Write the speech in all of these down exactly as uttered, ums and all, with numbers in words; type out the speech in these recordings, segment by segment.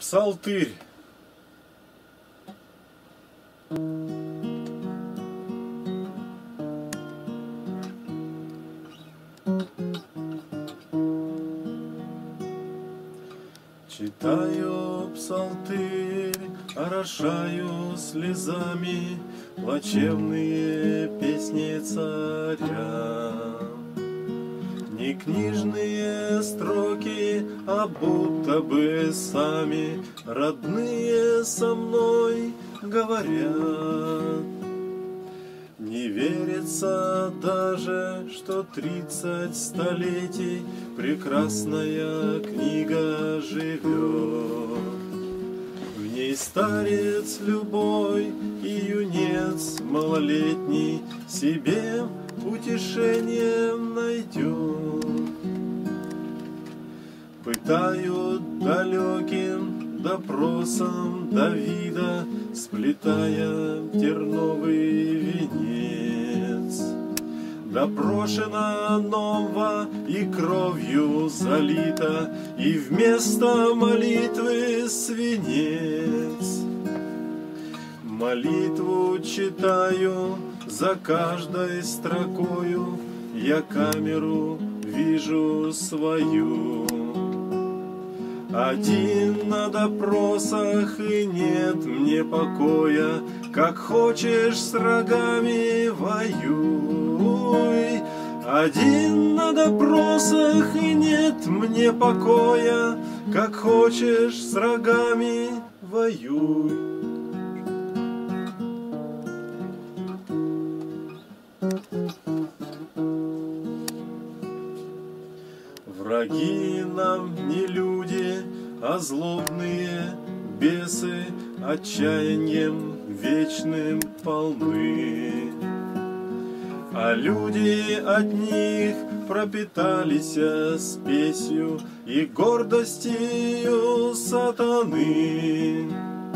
Псалтырь. Читаю псалтырь, орошаю слезами плачевные песни царя. Не книжные строки, а будто бы сами родные со мной говорят. Не верится даже, что тридцать столетий прекрасная книга живет. В ней старец любой и юнец малолетний себе утешение найдет. Пытают далеким допросом Давида, сплетая терновый венец. Допрошено ново и кровью залито, и вместо молитвы свинец. Молитву читаю за каждой строкою, я камеру вижу свою. Один на допросах, и нет мне покоя, как хочешь с рогами воюй. Один на допросах, и нет мне покоя, как хочешь с рогами воюй. Враги нам не люди, а злобные бесы, отчаянием вечным полны. А люди от них пропитались спесью и гордостью сатаны.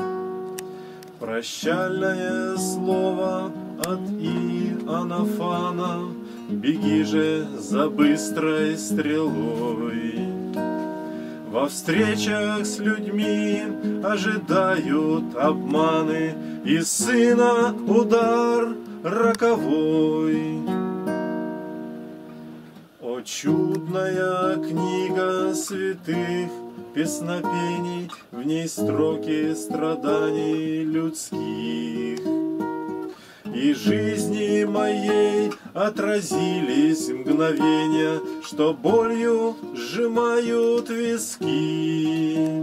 Прощальное слово от Иоаннафана, беги же за быстрой стрелой. Во встречах с людьми ожидают обманы, и сына удар роковой. О, чудная книга святых песнопений, в ней строки страданий людских. И жизни моей отразились мгновения, что болью сжимают виски.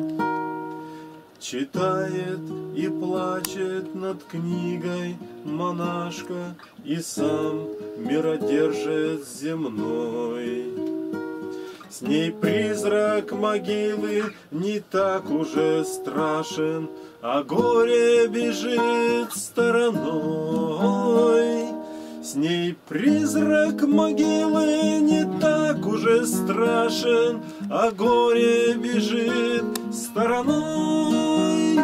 Читает и плачет над книгой монашка, и сам миродержец земной. С ней призрак могилы не так уже страшен, а горе бежит стороной. С ней призрак могилы не так уже страшен, а горе бежит стороной.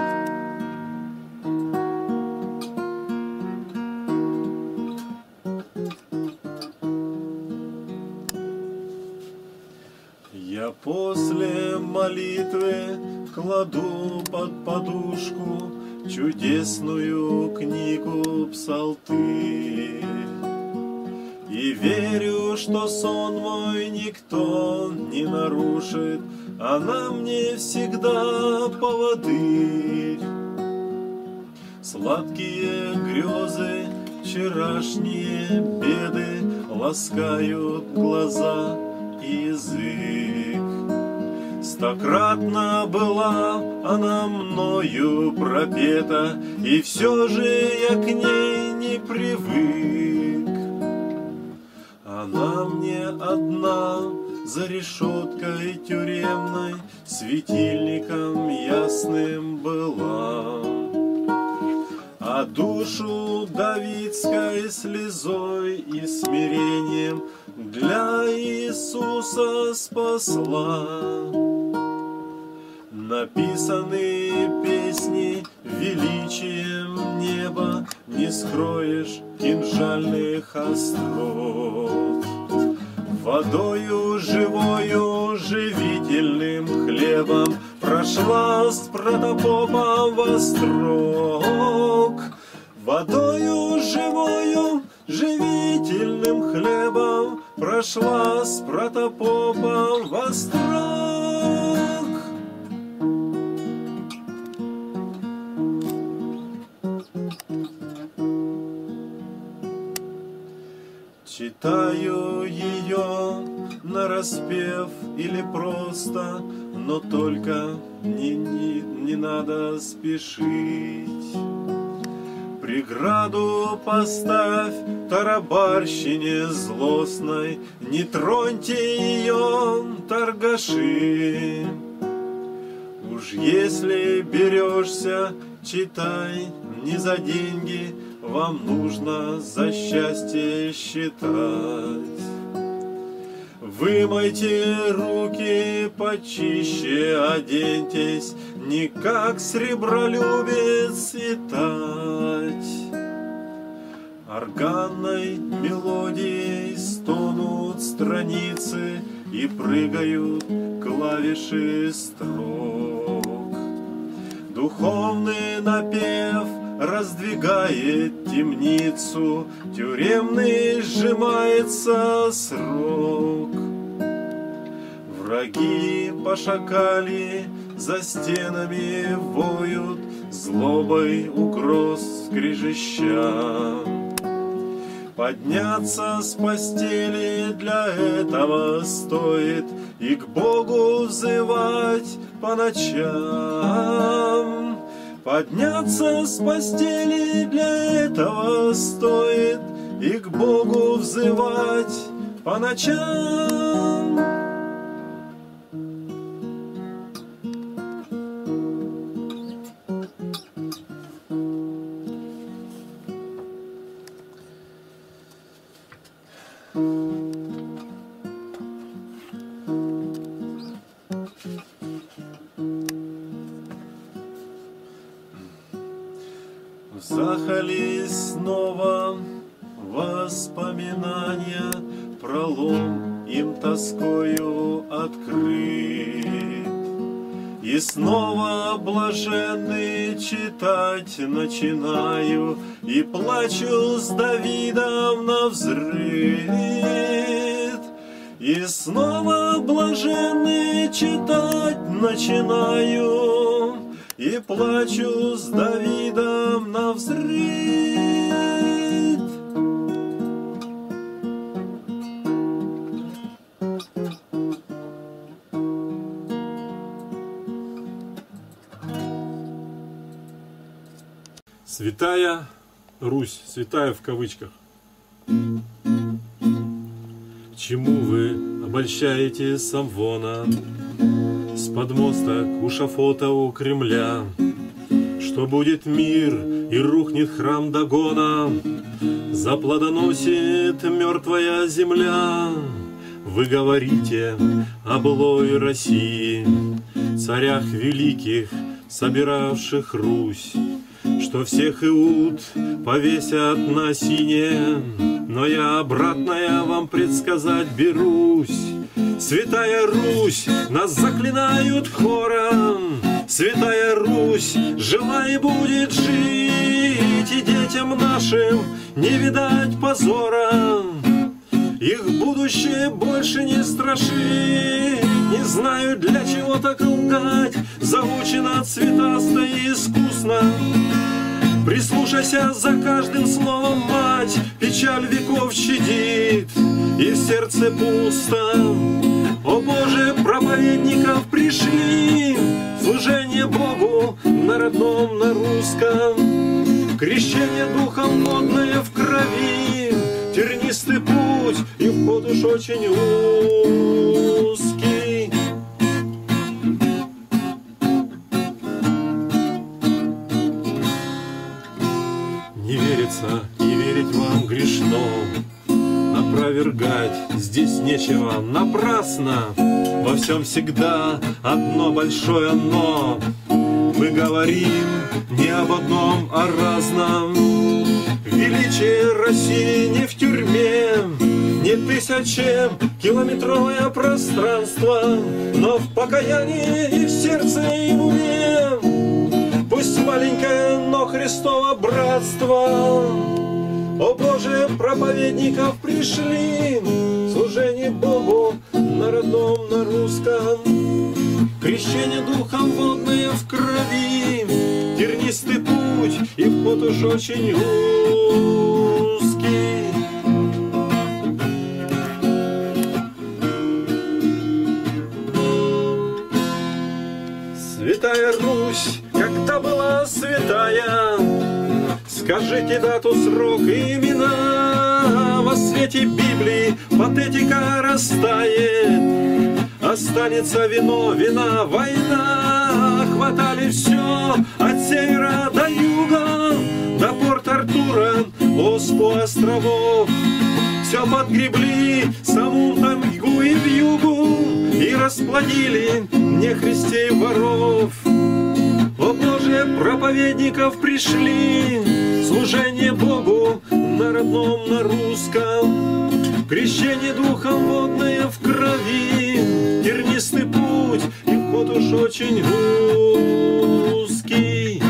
Я после молитвы кладу под подушку чудесную книгу Псалтырь. И верю, что сон мой никто не нарушит, она мне всегда поводырь. Сладкие грезы, вчерашние беды ласкают глаза и язык. Стократно была она мною пропета, и все же я к ней не привык. Она мне одна за решеткой тюремной светильником ясным была, а душу давидской слезой и смирением для Иисуса спасла. Написаны песни величием неба, не скроешь кинжальных острот. Водою живою, живительным хлебом прошла с протопопом во строк, водою живою, живительным хлебом прошла с протопопом во строк. Читаю ее нараспев или просто, но только не, не, не надо спешить. Преграду поставь тарабарщине злостной, не троньте ее, торгаши. Уж если берешься, читай не за деньги, вам нужно за счастье считать. Вымойте руки, почище оденьтесь, не как сребролюбец витать. Органной мелодией стонут страницы и прыгают клавиши строк. Духовный напев раздвигает темницу, тюремный сжимается срок. Враги пошакали за стенами воют, злобой угроз скрежеща. Подняться с постели для этого стоит и к Богу взывать по ночам. Подняться с постели для этого стоит и к Богу взывать по ночам. Захались снова воспоминания, пролом им тоскою открыт. И снова блаженный читать начинаю, и плачу с Давидом навзрыд. И снова блаженный читать начинаю, и плачу с Давидом навзрыд. Святая Русь, святая в кавычках. К чему вы обольщаете Самвона с подмосток у шафота у Кремля? Что будет мир и рухнет храм Дагона, заплодоносит мертвая земля. Вы говорите о былой России, царях великих, собиравших Русь, что всех Иуд повесят на сине, но я обратное вам предсказать берусь. Святая Русь, нас заклинают хором, Святая Русь жила и будет жить, и детям нашим не видать позора. Их будущее больше не страшит, не знаю, для чего так лгать, заучено цветасто и искусно. Прислушайся за каждым словом, мать, печаль веков щадит, и в сердце пусто. О Боже, проповедников пришли, служение Богу на родном, на русском, крещение духом водное в крови, тернистый путь и вход уж очень узкий. Не верится и верить вам грешно, опровергать здесь нечего, напрасно. Во всем всегда одно большое «но». Мы говорим не об одном, а разном. Величие России не в тюрьме, Не тысячекилометровое пространство, но в покаянии и в сердце и в уме. Пусть маленькое, но Христово братство. О Боже, проповедников пришли, служение Богу на родном, на русском. Крещение духом водное в крови, тернистый путь и вход уж очень узкий. Святая Русь, когда была святая, скажите дату, срок и имена. Во свете Библии патетика растает, останется вино, вина, война. Хватали все от севера до юга, до Порт-Артура, Оспу островов. Все подгребли саму там югу и вьюгу и расплодили нехристей воров. О Боже, проповедников пришли, служение Богу на родном, на русском. Крещение духом водное в крови, тернистый путь и вход уж очень узкий.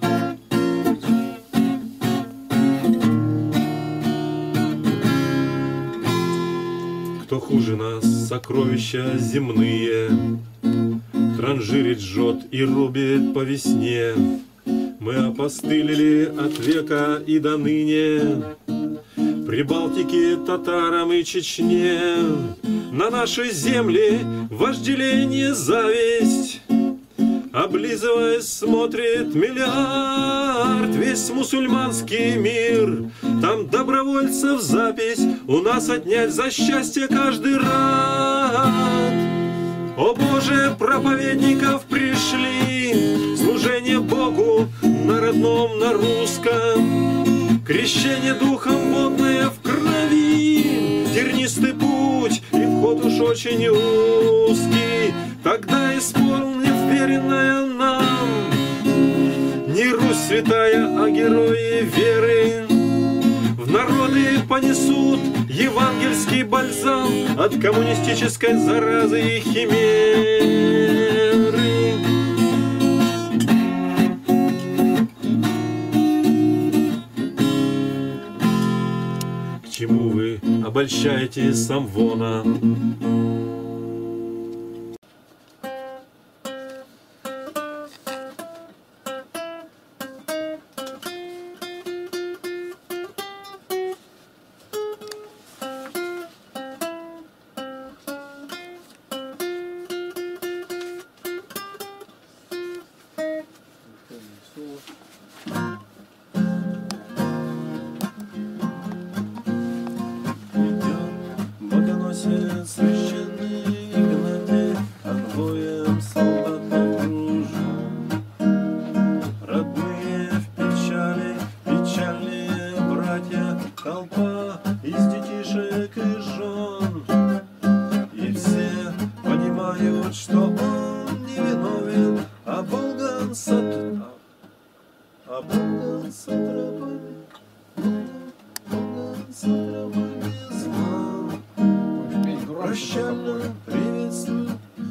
Кто хуже нас, сокровища земные, транжирит, жжет и рубит по весне. Мы опостылили от века и до ныне, Прибалтике, татарам и Чечне. На наши земли вожделение, зависть, облизываясь, смотрит миллиард. Весь мусульманский мир, там добровольцев запись, у нас отнять за счастье каждый рад. О Боже, проповедников пришли, служение Богу на родном, на русском. Крещение духом водное в крови, тернистый путь и вход уж очень узкий. Тогда исполнив веренное нам, не Русь святая, а герои веры, в народы понесут евангельский бальзам от коммунистической заразы и химеры. К чему вы обольщаете Самвона? Священный Игнатий конвоем солдат окружен. Родные в печали, печальные братья, толпа из детишек и жен. И все понимают, что он невиновен, а Болган сат... а Болган сатрапами, Болган сатрапами знал. Прощально приветствую.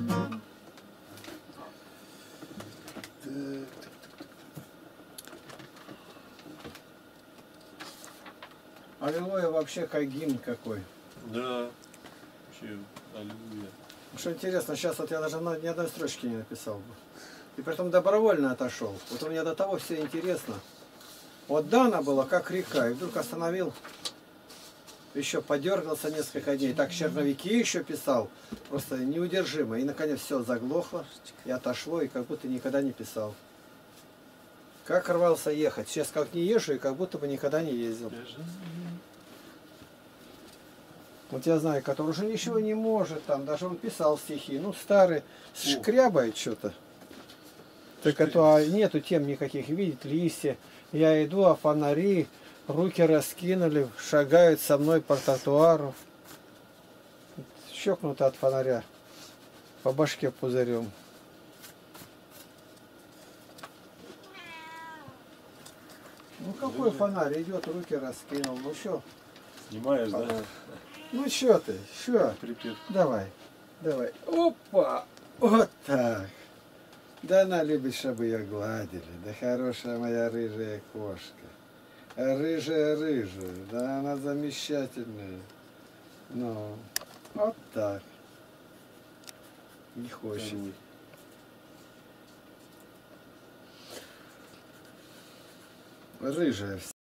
Аллилуйя вообще как гимн какой. Да, вообще, аллилуйя. Что интересно, сейчас вот я даже ни одной строчки не написал бы. И притом добровольно отошел. Вот у меня до того все интересно. Вот Дана была как река, и вдруг остановил. Еще подергался несколько дней. Так черновики еще писал. Просто неудержимо. И наконец все заглохло. И отошло, и как будто никогда не писал. Как рвался ехать. Сейчас как не езжу, и как будто бы никогда не ездил. Вот я знаю, который уже ничего не может. Там даже он писал стихи. Ну, старый, шкрябает что-то. Только то а нету тем никаких. Видит листья. Я иду, а фонари... Руки раскинули, шагают со мной по тротуару. Щекнуто от фонаря. По башке пузырем. Ну какой фонарь? Идет, руки раскинул. Ну что? Снимаешь, да? Ну что ты? Что? Припев. Давай. Давай. Опа! Вот так. Да она любит, чтобы ее гладили. Да хорошая моя рыжая кошка. Рыжая-рыжая. Да она замечательная. Ну, вот так. Не хочет. Рыжая.